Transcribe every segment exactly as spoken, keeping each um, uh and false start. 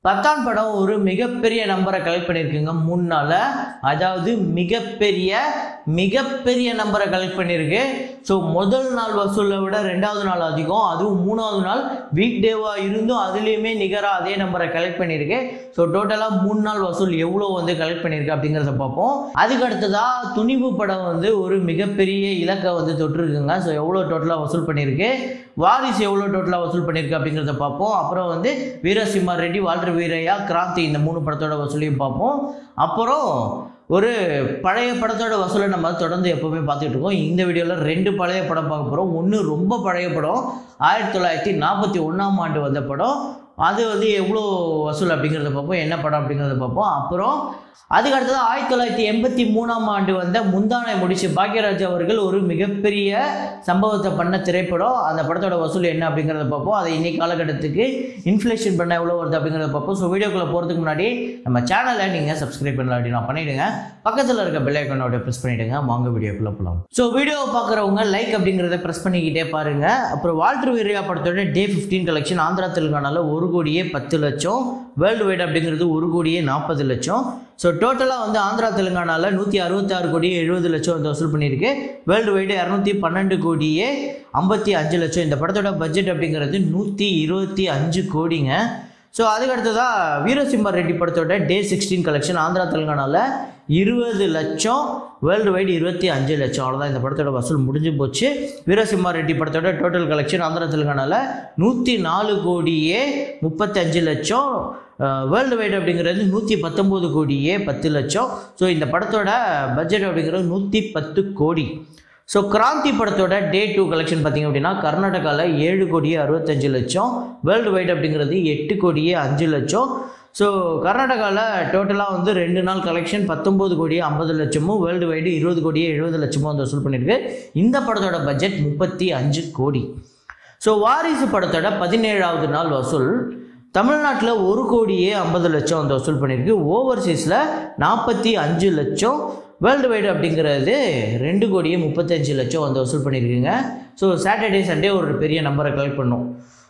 பத்தான் படம் ஒரு மிகப்பெரிய நம்பரை கலெக்ட் பண்ணியிருக்குங்க மூணு நாளில். அதாவது மிகப்பெரிய மிகப்பெரிய நம்பரை கலெக்ட் பண்ணியிருக்கு. ஸோ முதல் நாள் வசூலை விட ரெண்டாவது நாள் அதிகம், அதுவும் மூணாவது நாள் வீக் டேவாக இருந்தும் அதுலேயுமே நிகராக அதே நம்பரை கலெக்ட் பண்ணியிருக்கு. ஸோ டோட்டலாக மூணு நாள் வசூல் எவ்வளோ வந்து கலெக்ட் பண்ணியிருக்கு அப்படிங்கிறத பார்ப்போம். அதுக்கு அடுத்ததாக துணிவு படம் வந்து ஒரு மிகப்பெரிய இலக்கை வந்து தொட்டிருக்குங்க. ஸோ எவ்வளோ டோட்டலாக வசூல் பண்ணியிருக்கு, வாரிசு எவ்வளோ டோட்டலாக வசூல் பண்ணியிருக்கு அப்படிங்கிறத பார்ப்போம். அப்புறம் வந்து வீரசிம்மா ரெட்டி, வால்டர் வீரையா, கிராந்தி இந்த மூணு படத்தோட வசூலையும் பார்ப்போம். அப்புறம் ஒரு பழைய படத்தோட வசூலை நம்ம தொடர்ந்து எப்போவுமே பார்த்துட்டு இருக்கோம். இந்த வீடியோவில் ரெண்டு பழைய படம் பார்க்க போகிறோம். ஒன்று ரொம்ப பழைய படம், ஆயிரத்தி தொள்ளாயிரத்தி நாற்பத்தி ஒன்றாம் ஆண்டு வந்த படம். அது வந்து எவ்வளோ வசூல் அப்படிங்கிறத பார்ப்போம், என்ன படம் அப்படிங்கிறத பார்ப்போம். அப்புறம் அதுக்கு அடுத்தது ஆயிரத்தி தொள்ளாயிரத்தி எண்பத்தி மூணாம் ஆண்டு வந்த முந்தானை முடிச்சு பாக்யராஜ் அவர்கள் ஒரு மிகப்பெரிய சம்பவத்தை பண்ண திரைப்படம். அந்த படத்தோட வசூல் என்ன அப்படிங்கிறத பார்ப்போம். அதை இன்னைக்கு காலகட்டத்துக்கு இன்ஃப்ளேஷன் பண்ண எவ்வளோ வருது அப்படிங்கிறத பார்ப்போம். ஸோ வீடியோக்குள்ளே போகிறதுக்கு முன்னாடி நம்ம சேனலை நீங்கள் சப்ஸ்கிரைப் பண்ணலாம் அப்படின்னா பண்ணிவிடுங்க. பக்கத்தில் இருக்க பெல் ஐக்கானோட ப்ரெஸ் பண்ணிவிடுங்க. வாங்க வீடியோக்குள்ளே போகலாம். ஸோ வீடியோவை பார்க்குறவங்க லைக் அப்படிங்கிறத ப்ரெஸ் பண்ணிக்கிட்டே பாருங்கள். அப்புறம் வால்டர் வீரையா படத்தோட டே ஃபிஃப்டீன் கலெக்ஷன் ஆந்திரா தெலுங்கானால ஒரு கோடியே பத்து லட்சம், வேர்ல்டு வைட் அப்படிங்கிறது ஒரு கோடியே நாற்பது லட்சம். ஸோ டோட்டலாக வந்து ஆந்திரா தெலுங்கானாவில் நூற்றி அறுபத்தி ஆறு கோடியே எழுபது லட்சம் வந்து வசூல் பண்ணியிருக்கு. வேர்ல்டு வைடு இரநூத்தி பன்னெண்டு கோடியே ஐம்பத்தி அஞ்சு லட்சம். இந்த படத்தோட பட்ஜெட் அப்படிங்கிறது நூற்றி இருபத்தி அஞ்சு கோடிங்க. ஸோ அதுக்கு அடுத்ததாக வீரசிம்மா ரெட்டி படத்தோட டே சிக்ஸ்டீன் கலெக்ஷன் ஆந்திரா தெலுங்கானாவில் இருபது லட்சம், வேர்ல்டு வைடு இருபத்தி அஞ்சு லட்சம். அவ்வளோதான் இந்த படத்தோட வசூல் முடிஞ்சு போச்சு. வீரசிம்மா ரெட்டி படத்தோட டோட்டல் கலெக்ஷன் ஆந்திரா தெலுங்கானாவில் நூற்றி நாலு கோடியே முப்பத்தஞ்சு லட்சம், வேர்ல்டு வைடு அப்படிங்கிறது நூற்றி பத்தொம்போது கோடியே பத்து லட்சம். ஸோ இந்த படத்தோட பட்ஜெட் அப்படிங்கிறது நூற்றி பத்து கோடி. ஸோ கிராந்தி படத்தோட டே டூ கலெக்ஷன் பார்த்திங்க அப்படின்னா கர்நாடகாவில் ஏழு கோடியே அறுபத்தஞ்சு லட்சம், வேர்ல்டு வைடு அப்படிங்கிறது எட்டு கோடியே அஞ்சு லட்சம். ஸோ கர்நாடகாவில் டோட்டலாக வந்து ரெண்டு நாள் கலெக்ஷன் பத்தொம்போது கோடியே ஐம்பது லட்சமும், வேர்ல்டு வைடு இருபது கோடியே எழுபது லட்சமும் வந்து வசூல் பண்ணியிருக்கு. இந்த படத்தோட பட்ஜெட் முப்பத்தி அஞ்சு கோடி. ஸோ வாரிசு படத்தோட பதினேழாவது நாள் வசூல் தமிழ்நாட்டில் ஒரு கோடியே ஐம்பது லட்சம் வந்து வசூல் பண்ணியிருக்கு. ஓவர்சீஸில் நாற்பத்தி அஞ்சு லட்சம், வேர்ல்டு வைடு அப்படிங்கிறது ரெண்டு கோடியே முப்பத்தஞ்சு லட்சம் வந்து வசூல் பண்ணியிருக்குங்க. ஸோ சாட்டர்டே சண்டே ஒரு பெரிய நம்பரை கலெக்ட் பண்ணோம்.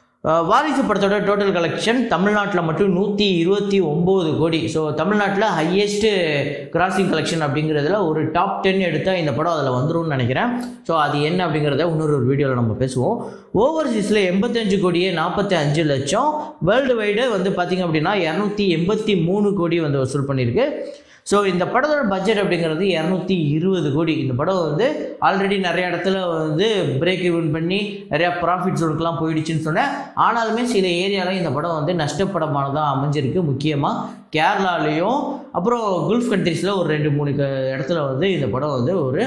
வாரிசு படத்தோட டோட்டல் கலெக்ஷன் தமிழ்நாட்டில் மட்டும் நூற்றி இருபத்தி ஒம்பது கோடி. ஸோ தமிழ்நாட்டில் ஹையஸ்ட்டு கிராசிங் கலெக்ஷன் அப்படிங்கிறதுல ஒரு டாப் டென் எடுத்தால் இந்த படம் அதில் வந்துரும்னு நினைக்கிறேன். ஸோ அது என்ன அப்படிங்கிறத இன்னொரு ஒரு வீடியோவில் நம்ம பேசுவோம். ஓவர்சீஸில் எண்பத்தஞ்சு கோடியே நாற்பத்தி அஞ்சு லட்சம், வேர்ல்டு வைடு வந்து பார்த்திங்க அப்படின்னா இரநூத்தி எண்பத்தி மூணு கோடி வந்து வசூல் பண்ணியிருக்கு. ஸோ இந்த படத்தோட பட்ஜெட் அப்படிங்கிறது இரநூத்தி இருபது கோடி. இந்த படம் வந்து ஆல்ரெடி நிறைய இடத்துல வந்து பிரேக் ஈவன் பண்ணி நிறையா ப்ராஃபிட் ஜோனுக்குலாம் போயிடுச்சுன்னு சொன்னேன். ஆனாலுமே சில ஏரியாவில் இந்த படம் வந்து நஷ்டப்படமானதாக அமைஞ்சிருக்கு. முக்கியமாக கேரளாலேயும் அப்புறம் குல்ஃப் கண்ட்ரீஸில் ஒரு ரெண்டு மூணு இடத்துல வந்து இந்த படம் வந்து ஒரு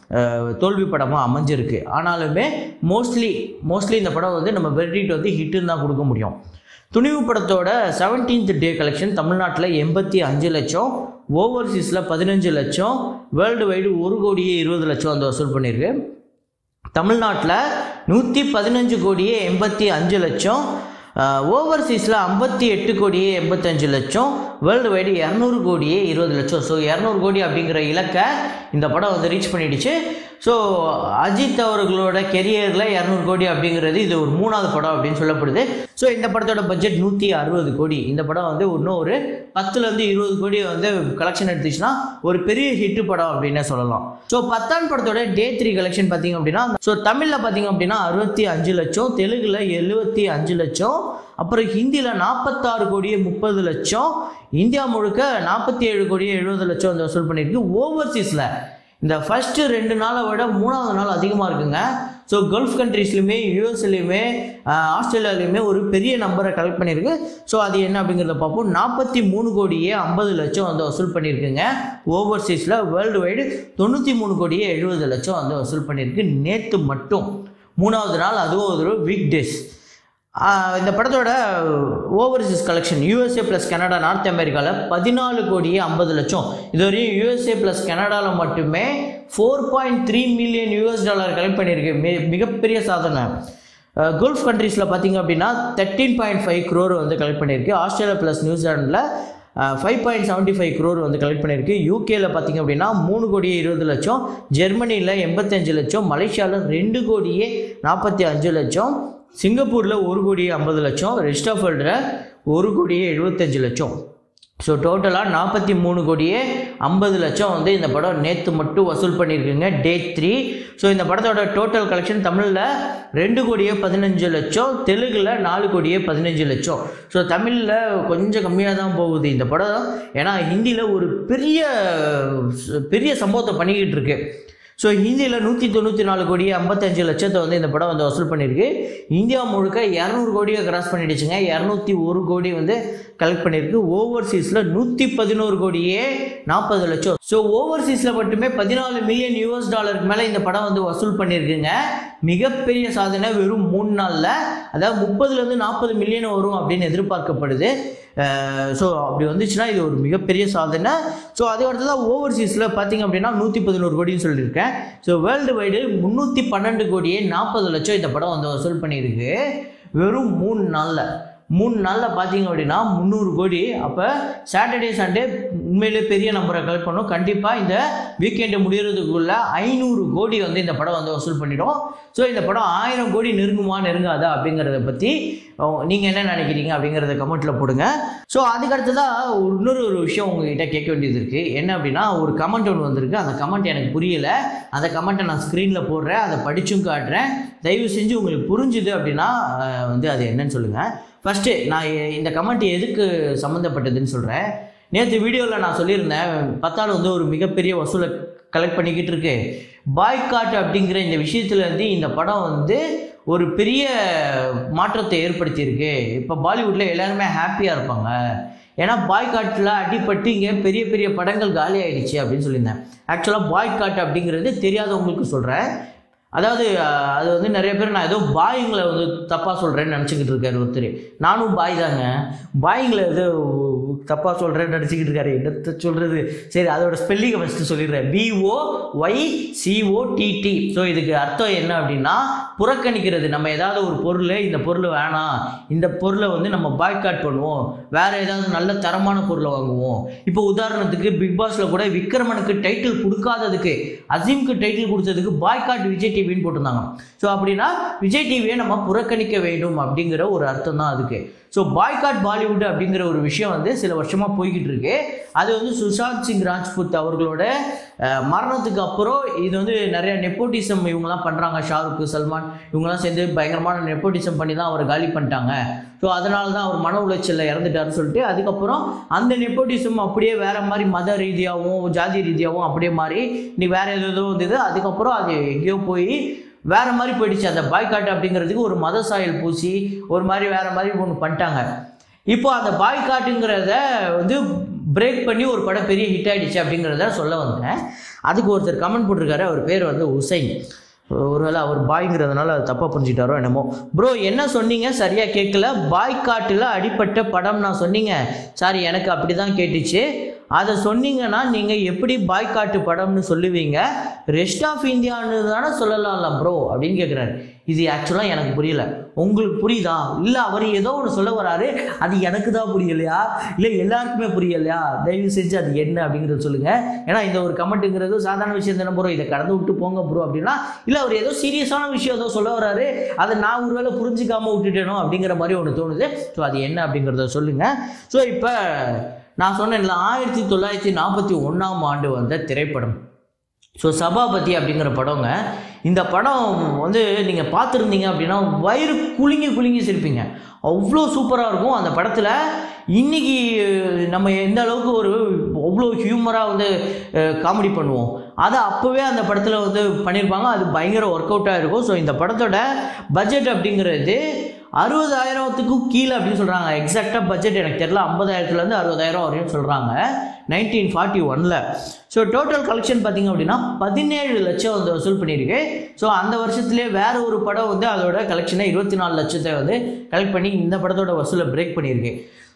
தோல்வி படமாக அமைஞ்சிருக்கு. ஆனாலுமே மோஸ்ட்லி மோஸ்ட்லி இந்த படம் வந்து நம்ம வெர்டிக்ட் வந்து ஹிட்டுன்னு தான் கொடுக்க முடியும். துணிவு படத்தோட செவன்டீன்த் டே கலெக்ஷன் தமிழ்நாட்டில் எண்பத்தி அஞ்சு லட்சம், ஓவர்சீஸில் பதினஞ்சு லட்சம், வேர்ல்டு வைடு ஒரு கோடியே இருபது லட்சம் வந்து வசூல் பண்ணியிருக்கு. தமிழ்நாட்டில் நூற்றி பதினஞ்சு கோடியே எண்பத்தி அஞ்சு லட்சம், ஓவர்சீஸில் ஐம்பத்தி எட்டு கோடியே எண்பத்தஞ்சு லட்சம், வேர்ல்டு வைடு இரநூறு கோடியே இருபது லட்சம். ஸோ இரநூறு கோடி அப்படிங்கிற இலக்கை இந்த படம் வந்து ரீச் பண்ணிடுச்சு. ஸோ அஜித் அவர்களோட கெரியரில் இரநூறு கோடி அப்படிங்கிறது இது ஒரு மூணாவது படம் அப்படின்னு சொல்லப்படுது. ஸோ இந்த படத்தோட பட்ஜெட் நூற்றி அறுபது கோடி. இந்த படம் வந்து இன்னும் ஒரு பத்துலேருந்து இருபது கோடி வந்து கலெக்ஷன் எடுத்துச்சுன்னா ஒரு பெரிய ஹிட்டு படம் அப்படின்னு சொல்லலாம். ஸோ பத்தான் படத்தோட டே த்ரீ கலெக்ஷன் பார்த்திங்க அப்படின்னா ஸோ தமிழில் பார்த்திங்க அப்படின்னா அறுபத்தி அஞ்சு லட்சம், தெலுங்கில் எழுபத்தி அஞ்சு லட்சம், அப்புறம் ஹிந்தியில் நாற்பத்தாறு கோடியே முப்பது லட்சம், இந்தியா முழுக்க நாற்பத்தி ஏழு கோடியே எழுபது லட்சம் வந்து வசூல் பண்ணியிருக்கு. ஓவர்சீஸில் இந்த ஃபஸ்ட்டு ரெண்டு நாளை விட மூணாவது நாள் அதிகமாக இருக்குங்க. ஸோ கல்ஃப் கண்ட்ரீஸ்லையுமே யூஎஸ்லையுமே ஆஸ்திரேலியாலையுமே ஒரு பெரிய நம்பரை கலெக்ட் பண்ணியிருக்கு. ஸோ அது என்ன அப்படிங்கிறத பார்ப்போம். நாற்பத்தி மூணு கோடியே ஐம்பது லட்சம் வந்து வசூல் பண்ணியிருக்குங்க. ஓவர்சீஸில் வேர்ல்டு வைடு தொண்ணூற்றி மூணு கோடியே எழுபது லட்சம் வந்து வசூல் பண்ணியிருக்கு நேற்று மட்டும், மூணாவது நாள், அதுவும் ஒரு வீக் டேஸ். இந்த படத்தோட overseas collection USA plus Canada North அமெரிக்காவில் பதினாலு கோடியே ஐம்பது லட்சம். இதுவரையும் யூஎஸ்ஏ ப்ளஸ் கனடாவில் மட்டுமே four point three million US dollar collect பண்ணியிருக்கு. மி மிகப்பெரிய சாதனை. கல்ஃப் கண்ட்ரீஸில் பார்த்திங்க அப்படின்னா தேர்ட்டீன் பாயிண்ட் ஃபைவ் க்ரோர் வந்து கலெக்ட் பண்ணியிருக்கு. ஆஸ்திரேலியா ப்ளஸ் நியூசிலாண்டில் five point seventy five crore வந்து கலெக்ட் பண்ணியிருக்கு. யூகேல பார்த்திங்க அப்படின்னா மூணு கோடியே இருபது லட்சம், ஜெர்மனியில் எண்பத்தஞ்சு லட்சம், மலேசியாவில் ரெண்டு கோடியே நாற்பத்தி அஞ்சு லட்சம், சிங்கப்பூரில் ஒரு கோடி ஐம்பது லட்சம், ரெஸ்ட் ஆஃப் வேர்ல்டில் ஒரு கோடியே எழுபத்தஞ்சு லட்சம். ஸோ டோட்டலாக நாற்பத்தி மூணு கோடியே ஐம்பது லட்சம் வந்து இந்த படம் நேற்று மட்டும் வசூல் பண்ணியிருக்குங்க, டே த்ரீ. ஸோ இந்த படத்தோட டோட்டல் கலெக்ஷன் தமிழில் ரெண்டு கோடியே பதினஞ்சு லட்சம், தெலுங்கில் நாலு கோடியே பதினஞ்சு லட்சம். ஸோ தமிழில் கொஞ்சம் கம்மியாக தான் போகுது இந்த படம். ஏன்னா ஹிந்தியில் ஒரு பெரிய பெரிய சம்பவத்தை பண்ணிக்கிட்டு இருக்கு. ஸோ ஹிந்தியில் நூற்றி தொண்ணூற்றி நாலு கோடி ஐம்பத்தஞ்சு லட்சத்தை வந்து இந்த படம் வந்து வசூல் பண்ணியிருக்கு. இந்தியா முழுக்க இரநூறு கோடியை கிராஸ் பண்ணிடுச்சுங்க, இரநூத்தி ஒரு கோடி வந்து கலெக்ட் பண்ணியிருக்கு. ஓவர்சீஸில் நூற்றி பதினோரு கோடியே நாற்பது லட்சம். ஸோ ஓவர்சீஸில் மட்டுமே பதினாலு மில்லியன் யூஎஸ் டாலருக்கு மேலே இந்த படம் வந்து வசூல் பண்ணியிருக்குங்க. மிகப்பெரிய சாதனை வெறும் மூணு நாளில். அதாவது முப்பதுலேருந்து நாற்பது மில்லியன் வரும் அப்படின்னு எதிர்பார்க்கப்படுது. ஸோ அப்படி வந்துச்சுன்னா இது ஒரு மிகப்பெரிய சாதனை. ஸோ அதுக்கு அடுத்ததான் ஓவர்சீஸில் பார்த்திங்க அப்படின்னா நூற்றி பதினோரு கோடின்னு சொல்லியிருக்கேன். ஸோ வேர்ல்டு வைடு முந்நூற்றி பன்னெண்டு கோடியே நாற்பது லட்சம் இந்த படம் வந்து வசூல் பண்ணியிருக்கு வெறும் மூணு நாளில். மூணு நாளில் பார்த்தீங்க அப்படின்னா முந்நூறு கோடி. அப்போ சாட்டர்டே சண்டே உண்மையிலே பெரிய நம்பரை கலெக்ட் பண்ணோம். கண்டிப்பாக இந்த வீக்கெண்டு முடிகிறதுக்குள்ள ஐநூறு கோடி வந்து இந்த படம் வந்து வசூல் பண்ணிடும். ஸோ இந்த படம் ஆயிரம் கோடி நெருங்குமா நெருங்காதா அப்படிங்கிறத பற்றி நீங்கள் என்ன நினைக்கிறீங்க அப்படிங்கிறத கமெண்ட்டில் போடுங்க. ஸோ அதுக்கடுத்ததான் இன்னொரு ஒரு விஷயம் உங்ககிட்ட கேட்க வேண்டியது இருக்குது. என்ன அப்படின்னா ஒரு கமெண்ட் ஒன்று வந்திருக்கு. அந்த கமெண்ட் எனக்கு புரியலை. அந்த கமெண்ட்டை நான் ஸ்க்ரீனில் போடுறேன், அதை படித்தும் காட்டுறேன். தயவு செஞ்சு உங்களுக்கு புரிஞ்சுது அப்படின்னா வந்து அது என்னன்னு சொல்லுங்கள். ஃபஸ்ட்டு நான் இந்த கமெண்ட் எதுக்கு சம்மந்தப்பட்டதுன்னு சொல்கிறேன். நேற்று வீடியோவில் நான் சொல்லியிருந்தேன் பத்தாள் வந்து ஒரு மிகப்பெரிய வசூலை கலெக்ட் பண்ணிக்கிட்டு இருக்கு. பாய்காட் அப்படிங்கிற இந்த விஷயத்துலேருந்து இந்த படம் வந்து ஒரு பெரிய மாற்றத்தை ஏற்படுத்தியிருக்கு. இப்போ பாலிவுட்டில் எல்லாருமே ஹாப்பியாக இருப்பாங்க. ஏன்னா பாய்காட்டில் அடிப்பட்டு இங்கே பெரிய பெரிய படங்கள் காலி ஆகிடுச்சு அப்படின்னு சொல்லியிருந்தேன். ஆக்சுவலாக பாய்காட் அப்படிங்கிறது தெரியாதவங்களுக்கு சொல்கிறேன். அதாவது அது வந்து நிறைய பேர் நான் ஏதோ பாய்ங்களை வந்து தப்பாக சொல்கிறேன்னு நினச்சிக்கிட்டு இருக்காரு ஒருத்தர். நானும் பாய் தாங்க, பாய்ங்களை ஏதோ தப்பாக சொல்கிறேன்னு நினச்சிக்கிட்டு இருக்காரு. என்னத்தை சொல்கிறது, சரி அதோட ஸ்பெல்லிங்கை ஃபஸ்ட்டு சொல்லிடுறேன். B O Y C O T T. ஸோ இதுக்கு அர்த்தம் என்ன அப்படின்னா புறக்கணிக்கிறது. நம்ம ஏதாவது ஒரு பொருள், இந்த பொருள் வேணாம், இந்த பொருளை வந்து நம்ம பாய்காட் பண்ணுவோம், வேறு ஏதாவது நல்ல தரமான பொருளை வாங்குவோம். இப்போ உதாரணத்துக்கு பிக் பாஸில் கூட விக்ரமனுக்கு டைட்டில் கொடுக்காததுக்கு, அசீம்க்கு டைட்டில் கொடுத்ததுக்கு பாய்காட் விஜய் டிவின்னு போட்டிருந்தாங்க. ஸோ அப்படின்னா விஜய் டிவியை நம்ம புறக்கணிக்க வேண்டும் அப்படிங்கிற ஒரு அர்த்தம் தான் அதுக்கு. ஸோ பாய்காட் பாலிவுட் அப்படிங்கிற ஒரு விஷயம் வந்து சில வருஷமாக போய்கிட்டு இருக்கு. அது வந்து சுஷாந்த் சிங் ராஜ்புத் அவர்களோட மரணத்துக்கு அப்புறம் இது வந்து நிறைய நெப்போட்டிசம் இவங்கெல்லாம் பண்ணுறாங்க. ஷாருக், சல்மான் இவங்கெல்லாம் சேர்ந்து பயங்கரமான நெப்போட்டிசம் பண்ணி தான் அவரை காலி பண்ணிட்டாங்க. ஸோ அதனால தான் அவர் மன உளைச்சலில் இறந்துட்டாருன்னு சொல்லிட்டு அதுக்கப்புறம் அந்த நெப்போட்டிசம் அப்படியே வேறு மாதிரி மத ரீதியாகவும் ஜாதி ரீதியாகவும் அப்படியே மாறி இன்னைக்கு வேறு எதோ வந்தது. அதுக்கப்புறம் அது எங்கேயோ போய் வேறு மாதிரி போயிடுச்சு. அந்த பாய்காட் அப்படிங்கிறதுக்கு ஒரு மத சாயல் பூசி ஒரு மாதிரி வேறு மாதிரி ஒன்று பண்ணிட்டாங்க. இப்போ அந்த பாய்காட்டுங்கிறத வந்து பிரேக் பண்ணி ஒரு படம் பெரிய ஹிட் ஆகிடுச்சு அப்படிங்கிறத சொல்ல வந்தேன். அதுக்கு ஒருத்தர் கமெண்ட் போட்டிருக்காரு. அவர் பேர் வந்து உசைன். ஒருவேளை அவர் பாய்ங்கிறதுனால அது தப்பாக புரிஞ்சுக்கிட்டாரோ என்னமோ. ப்ரோ என்ன சொன்னீங்க சரியாக கேட்கல. பாய்காட்டில் அடிப்பட்ட படம் நான் சொன்னீங்க. சாரி எனக்கு அப்படி தான் கேட்டுச்சு. அதை சொன்னீங்கன்னா நீங்கள் எப்படி பாய்காட்டு படம்னு சொல்லுவீங்க, ரெஸ்ட் ஆஃப் இந்தியான்னு தானே சொல்லலாம்ல ப்ரோ அப்படின்னு கேட்குறாரு. இது ஆக்சுவலாக எனக்கு புரியல. உங்களுக்கு புரியுதா? இல்லை அவர் ஏதோ ஒன்று சொல்ல வராரு, அது எனக்கு தான் புரியலையா இல்லை எல்லாருக்குமே புரியலையா? தயவு செஞ்சு அது என்ன அப்படிங்கிறத சொல்லுங்கள். ஏன்னா இந்த ஒரு கமெண்ட்டுங்கிறது சாதாரண விஷயம் தானே ப்ரோ, இதை கடந்து விட்டு போங்க ப்ரோ அப்படின்னா, இல்லை அவர் ஏதோ சீரியஸான விஷயம் ஏதோ சொல்ல வராரு, அதை நான் ஒருவேளை புரிஞ்சிக்காமல் விட்டுட்டேனோ அப்படிங்கிற மாதிரி ஒன்று தோணுது. ஸோ அது என்ன அப்படிங்கிறத சொல்லுங்கள். ஸோ இப்போ நான் சொன்னேன்ல ஆயிரத்தி தொள்ளாயிரத்தி நாற்பத்தி ஒன்றாம் ஆண்டு வந்த திரைப்படம் ஸோ சபாபதி அப்படிங்கிற படங்க. இந்த படம் வந்து நீங்கள் பார்த்துருந்தீங்க அப்படின்னா வயிறு குலுங்கி குலுங்கி சிரிப்பீங்க. அவ்வளோ சூப்பராக இருக்கும் அந்த படத்தில். இன்றைக்கி நம்ம எந்த அளவுக்கு ஒரு அவ்வளோ ஹியூமராக வந்து காமெடி பண்ணுவோம், அதை அப்போவே அந்த படத்தில் வந்து பண்ணியிருப்பாங்க. அது பயங்கர ஒர்க் அவுட்டாக இருக்கும். ஸோ இந்த படத்தோட பட்ஜெட் அப்படிங்கிறது அறுபதாயிரத்துக்கும் கீழே அப்படின்னு சொல்கிறாங்க. எக்ஸாக்டாக பட்ஜெட் எனக்கு தெரியல, ஐம்பதாயிரத்துலேருந்து அறுபதாயிரம் வரையும் சொல்கிறாங்க நைன்டீன் ஃபார்ட்டி ஒனில். ஸோ டோட்டல் கலெக்ஷன் பார்த்திங்க அப்படின்னா பதினேழு லட்சம் வந்து வசூல் பண்ணியிருக்கு. ஸோ அந்த வருஷத்துலேயே வேறு ஒரு படம் வந்து அதோட கலெக்ஷனை இருபத்தி நாலு லட்சத்தை வந்து கலெக்ட் பண்ணி இந்த படத்தோட வசூலை பிரேக் பண்ணியிருக்கு.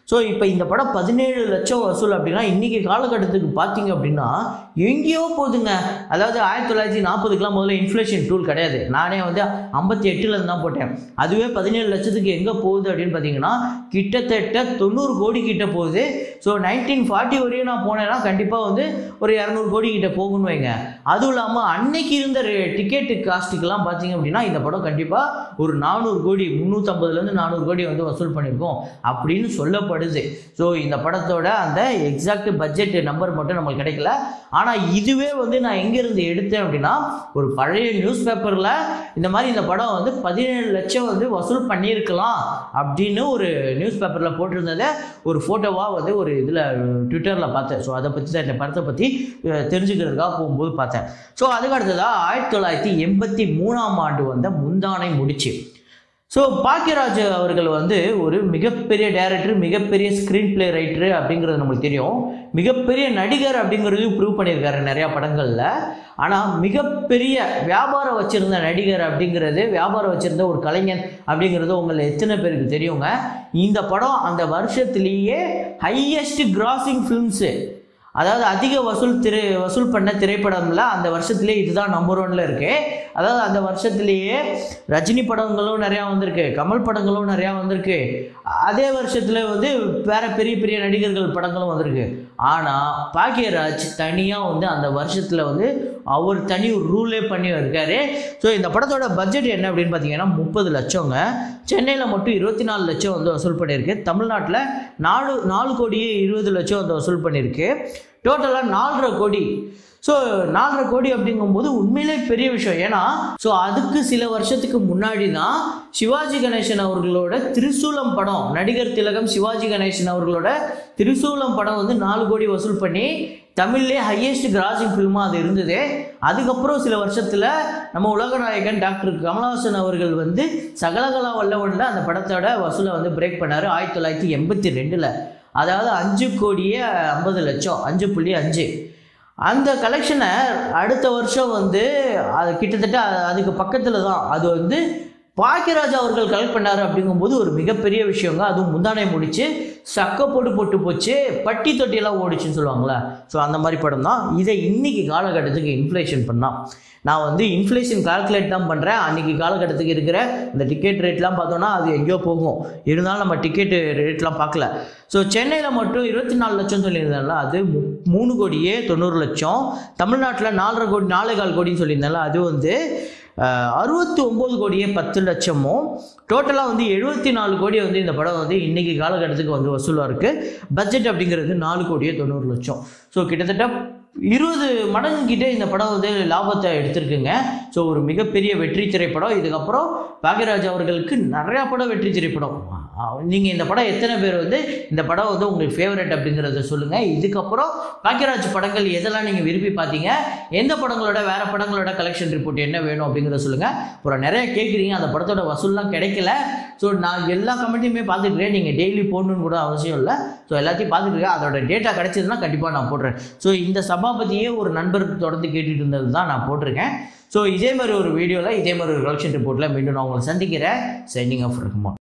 ஸோ இப்போ இந்த படம் பதினேழு லட்சம் வசூல் அப்படின்னா இன்றைக்கி காலகட்டத்துக்கு பார்த்தீங்க அப்படின்னா எங்கேயோ போகுதுங்க. அதாவது ஆயிரத்தி தொள்ளாயிரத்தி நாற்பதுக்கெலாம் முதல்ல இன்ஃப்ளேஷன் டூல் கிடையாது. நானே வந்து ஐம்பத்தி எட்டுலேருந்து தான் போட்டேன். அதுவே பதினேழு லட்சத்துக்கு எங்கே போகுது அப்படின்னு பார்த்தீங்கன்னா கிட்டத்தட்ட தொண்ணூறு கோடி கிட்ட போகுது. ஸோ நைன்டீன் ஃபார்ட்டி வரையும் நான் போனேன்னா கண்டிப்பாக வந்து ஒரு இரநூறு கோடி கிட்ட போகணும் வைங்க. அதுவும் இல்லாமல் அன்னைக்கு இருந்த டிக்கெட்டு காஸ்ட்டுக்கெல்லாம் பார்த்தீங்க அப்படின்னா இந்த படம் கண்டிப்பாக ஒரு நானூறு கோடி முந்நூற்றம்பதுலேருந்து நானூறு கோடி வந்து வசூல் பண்ணியிருக்கோம் அப்படின்னு சொல்லப்படுது. ஸோ இந்த படத்தோட அந்த எக்ஸாக்ட் பட்ஜெட் நம்பர் மட்டும் நம்மளுக்கு கிடைக்கல. ஆனால் இதுவே வந்து நான் எங்கேருந்து எடுத்தேன் அப்படின்னா ஒரு பழைய நியூஸ் பேப்பரில் இந்த மாதிரி இந்த படம் வந்து பதினேழு லட்சம் வந்து வசூல் பண்ணியிருக்கலாம் அப்படின்னு ஒரு நியூஸ் பேப்பரில் போட்டிருந்ததை ஒரு ஃபோட்டோவாக வந்து ஒரு இதில் ட்விட்டரில் பார்த்தேன். ஸோ அதை பற்றி தான் இந்த படத்தை பற்றி தெரிஞ்சுக்கிறதுக்காக போகும்போது பார்த்தேன். ஸோ அதுக்கு அடுத்ததாக ஆயிரத்தி தொள்ளாயிரத்தி எண்பத்தி மூணாம் ஆண்டு வந்த முந்தானை முடிச்சு. ஸோ பாக்கியராஜ் அவர்கள் வந்து ஒரு மிகப்பெரிய டைரக்டர், மிகப்பெரிய ஸ்க்ரீன் பிளே ரைட்டரு அப்படிங்கிறது நம்மளுக்கு தெரியும். மிகப்பெரிய நடிகர் அப்படிங்கிறதையும் ப்ரூவ் பண்ணியிருக்காரு நிறையா படங்களில். ஆனால் மிகப்பெரிய வியாபாரம் வச்சுருந்த நடிகர் அப்படிங்கிறது, வியாபாரம் வச்சுருந்த ஒரு கலைஞன் அப்படிங்கிறது உங்களை எத்தனை பேருக்கு தெரியுங்க? இந்த படம் அந்த வருஷத்துலேயே ஹையஸ்ட் கிராசிங் ஃபிலிம்ஸு, அதாவது அதிக வசூல் திரை வசூல் பண்ண திரைப்படம்ல அந்த வருஷத்துலேயே இதுதான் நம்பர் ஒன்ல இருக்கு. அதாவது அந்த வருஷத்துலேயே ரஜினி படங்களும் நிறையா வந்திருக்கு, கமல் படங்களும் நிறையா வந்திருக்கு, அதே வருஷத்துல வந்து வேற பெரிய பெரிய நடிகர்கள் படங்களும் வந்திருக்கு. ஆனால் பாக்கியராஜ் தனியாக வந்து அந்த வருஷத்தில் வந்து அவர் தனி ஒரு ரூலே பண்ணி இருக்காரு. ஸோ இந்த படத்தோட பட்ஜெட் என்ன அப்படின்னு பார்த்தீங்கன்னா முப்பது லட்சங்க. சென்னையில் மட்டும் இருபத்தி நாலு லட்சம் வந்து வசூல் பண்ணியிருக்கு. தமிழ்நாட்டில் நாலு நாலு கோடியே இருபது லட்சம் வந்து வசூல் பண்ணியிருக்கு. டோட்டலாக நாலரை கோடி. ஸோ நாலரை கோடி அப்படிங்கும்போது உண்மையிலே பெரிய விஷயம். ஏன்னா ஸோ அதுக்கு சில வருஷத்துக்கு முன்னாடி தான் சிவாஜி கணேசன் அவர்களோட திரிசூலம் படம், நடிகர் திலகம் சிவாஜி கணேசன் அவர்களோட திரிசூலம் படம் வந்து நாலு கோடி வசூல் பண்ணி தமிழ்லேயே ஹையஸ்ட் கிராசிங் ஃபிலிமாக அது இருந்தது. அதுக்கப்புறம் சில வருஷத்தில் நம்ம உலகநாயகன் டாக்டர் கமலஹாசன் அவர்கள் வந்து சகலகலா வல்லவனில் அந்த படத்தோட வசூலை வந்து பிரேக் பண்ணார் ஆயிரத்தி தொள்ளாயிரத்தி எண்பத்தி ரெண்டில். அதாவது அஞ்சு கோடியே ஐம்பது லட்சம், அஞ்சு புள்ளி அஞ்சு. அந்த கலெக்ஷனை அடுத்த வருஷம் வந்து அது கிட்டத்தட்ட அதுக்கு பக்கத்தில் தான் அது வந்து பாக்கியராஜ் அவர்கள் கலெக்ட் பண்ணார். அப்படிங்கும்போது ஒரு மிகப்பெரிய விஷயங்க. அதுவும் முந்தானை முடிச்சு சக்க போட்டு போட்டு போச்சு, பட்டி தொட்டியெல்லாம் ஓடிச்சுன்னு சொல்லுவாங்களே. ஸோ அந்த மாதிரி படம் தான். இதை இன்னைக்கு காலகட்டத்துக்கு இன்ஃப்ளேஷன் பண்ணால் நான் வந்து இன்ஃப்ளேஷன் கால்குலேட் தான் பண்ணுறேன். அன்றைக்கி காலகட்டத்துக்கு இருக்கிற இந்த டிக்கெட் ரேட்லாம் பார்த்தோன்னா அது எங்கேயோ போகும். இருந்தாலும் நம்ம டிக்கெட்டு ரேட்லாம் பார்க்கல. ஸோ சென்னையில் மட்டும் இருபத்தி நாலு லட்சம் சொல்லியிருந்தால அது மூணு கோடியே தொண்ணூறு லட்சம். தமிழ்நாட்டில் நாலரை கோடி நாலே கால் கோடின்னு சொல்லியிருந்தால அது வந்து அறுபத்தி ஒம்பது கோடியே பத்து லட்சமும். டோட்டலாக வந்து எழுபத்தி நாலு கோடி வந்து இந்த படம் வந்து இன்றைக்கி காலகட்டத்துக்கு வந்து வசூலாக இருக்குது. பட்ஜெட் அப்படிங்கிறது நாலு கோடியே தொண்ணூறு லட்சம். ஸோ கிட்டத்தட்ட இருபது மடங்கு கிட்டே இந்த படம் வந்து லாபத்தை எடுத்திருக்குங்க. ஸோ ஒரு மிகப்பெரிய வெற்றி திரைப்படம். இதுக்கப்புறம் பாக்கியராஜ் அவர்களுக்கு நிறையா படம் வெற்றி திரைப்படம். நீங்கள் இந்த படம் எத்தனை பேர் வந்து இந்த படம் வந்து உங்களுக்கு ஃபேவரட் அப்படிங்கிறத சொல்லுங்கள். இதுக்கப்புறம் பாக்கியராஜ் படங்கள் எதெல்லாம் நீங்கள் விரும்பி பார்த்தீங்க, எந்த படங்களோட வேறு படங்களோட கலெக்ஷன் ரிப்போர்ட் என்ன வேணும் அப்படிங்கிறத சொல்லுங்கள். அப்புறம் நிறைய கேட்குறீங்க அந்த படத்தோட வசூல்லாம் கிடைக்கல. ஸோ நான் எல்லா கமெண்ட்டையுமே பார்த்துட்டுருக்கேன். நீங்கள் டெய்லி போடணுன்னு கூட அவசியம் இல்லை. ஸோ எல்லாத்தையும் பார்த்துட்டு அதோட டேட்டா கிடைச்சதுன்னா கண்டிப்பாக நான் போடுறேன். ஸோ இந்த சபாபதியே ஒரு நண்பர் தொடர்ந்து கேட்டுட்டு இருந்தது தான் நான் போட்டிருக்கேன். ஸோ இதே மாதிரி ஒரு வீடியோவில் இதே மாதிரி ஒரு கலெக்ஷன் ரிப்போர்ட்டில் மீண்டும் நான் உங்களை சந்திக்கிறேன். Signing off Rahman.